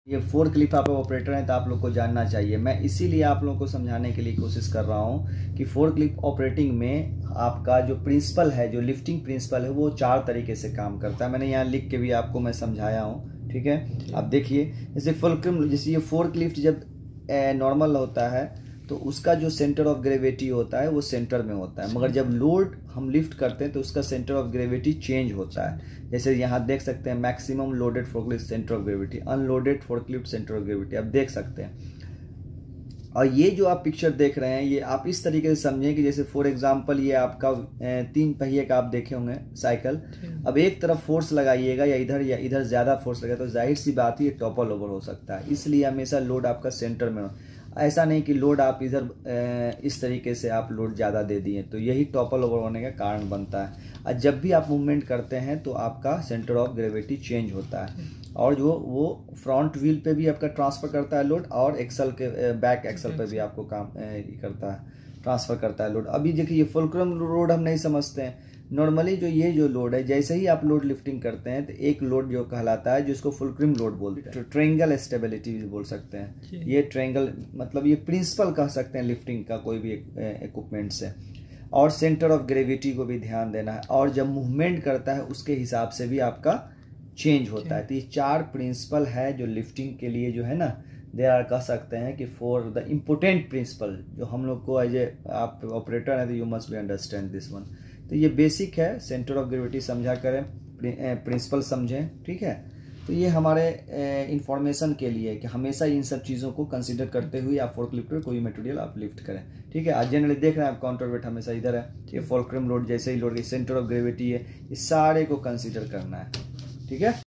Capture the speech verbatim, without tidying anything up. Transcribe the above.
ये fork lift आप operator हैं तो आप लोग को जानना चाहिए। मैं इसीलिए आप लोगों को समझाने के लिए कोशिश कर रहा हूँ कि फोर्क लिफ्ट ऑपरेटिंग में आपका जो प्रिंसिपल है, जो लिफ्टिंग प्रिंसिपल है, वो चार तरीके से काम करता है। मैंने यहाँ लिख के भी आपको मैं समझाया हूँ, ठीक है। अब देखिए, जैसे फुलक्रम, जैसे ये फोर्क लिफ्ट जब नॉर्मल होता है तो उसका जो सेंटर ऑफ ग्रेविटी होता है वो सेंटर में होता है, मगर जब लोड हम लिफ्ट करते हैं तो उसका सेंटर ऑफ ग्रेविटी चेंज होता है। जैसे यहाँ देख सकते हैं, maximum loaded forklift centre of gravity, unloaded forklift centre of gravity, आप देख सकते हैं। और ये जो आप पिक्चर देख रहे हैं, ये आप इस तरीके से समझें कि जैसे फॉर एग्जांपल ये आपका तीन पहिए का आप देखे होंगे साइकिल। अब एक तरफ फोर्स लगाइएगा या इधर या इधर ज्यादा फोर्स लगे तो जाहिर सी बात है ये टॉपल ओवर हो सकता है। इसलिए हमेशा लोड आपका सेंटर में हो, ऐसा नहीं कि लोड आप इधर इस तरीके से आप लोड ज़्यादा दे दिए, तो यही टॉपल ओवर होने का कारण बनता है। और जब भी आप मूवमेंट करते हैं तो आपका सेंटर ऑफ ग्रेविटी चेंज होता है, और जो वो फ्रंट व्हील पे भी आपका ट्रांसफर करता है लोड, और एक्सल के बैक एक्सल पे भी आपको काम करता है, ट्रांसफर करता है लोड। अभी देखिए, ये फुलक्रम लोड हम नहीं समझते हैं। नॉर्मली जो ये जो लोड है, जैसे ही आप लोड लिफ्टिंग करते हैं तो एक लोड जो कहलाता है, जिसको फुलक्रम लोड बोलते हैं, तो ट्रायंगल स्टेबिलिटी भी बोल सकते हैं। ये ट्रायंगल मतलब ये प्रिंसिपल कह सकते हैं लिफ्टिंग का कोई भी इक्विपमेंट से। और सेंटर ऑफ ग्रेविटी को भी ध्यान देना है, और जब मूवमेंट करता है उसके हिसाब से भी आपका चेंज होता है। तो ये चार प्रिंसिपल है जो लिफ्टिंग के लिए जो है ना, दे आर कह सकते हैं कि फॉर द इम्पोर्टेंट प्रिंसिपल, जो हम लोग को एज ए आप ऑपरेटर है तो you must be understand this one. तो ये बेसिक है, सेंटर ऑफ ग्रेविटी समझा करें, प्रिंसिपल समझें, ठीक है। तो ये हमारे इंफॉर्मेशन के लिए कि हमेशा इन सब चीज़ों को कंसीडर करते हुए आप फोर्कलिफ्ट पर कोई मटेरियल आप लिफ्ट करें, ठीक है। आज जनरली देख रहे हैं आप काउंटर वेट हमेशा इधर है, ये फुलक्रम लोड जैसे ही लोड, सेंटर ऑफ ग्रेविटी है, इस सारे को कंसीडर करना है, ठीक है।